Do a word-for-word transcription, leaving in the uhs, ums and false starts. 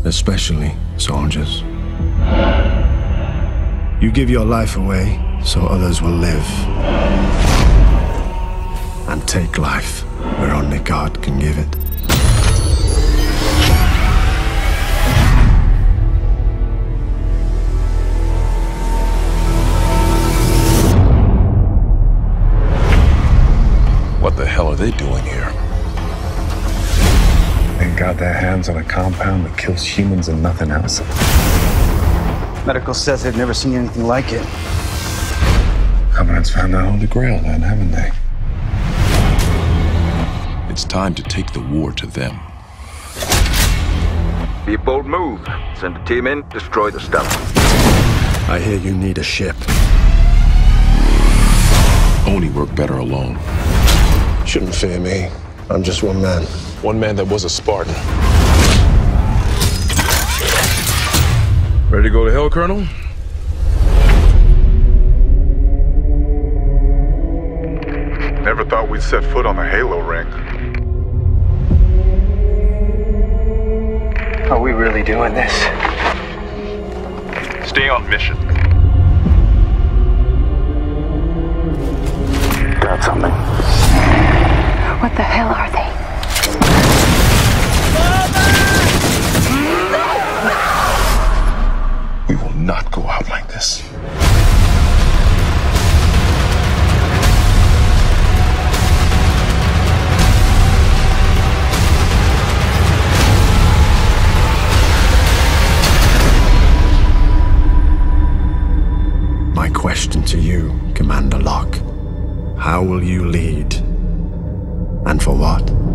especially soldiers. You give your life away so others will live. And take life where only God can give it. What the hell are they doing here? They got their hands on a compound that kills humans and nothing else. Medical says they've never seen anything like it. Covenant's found the Holy Grail then, haven't they? It's time to take the war to them. Be a bold move. Send a team in, destroy the stuff. I hear you need a ship. Only work better alone. Shouldn't fear me. I'm just one man. One man that was a Spartan. Ready to go to hell, Colonel? Never thought we'd set foot on the Halo ring. Are we really doing this? Stay on mission. Got something. What the hell are they? We will not go out like this. My question to you, Commander Locke. How will you lead? And for what?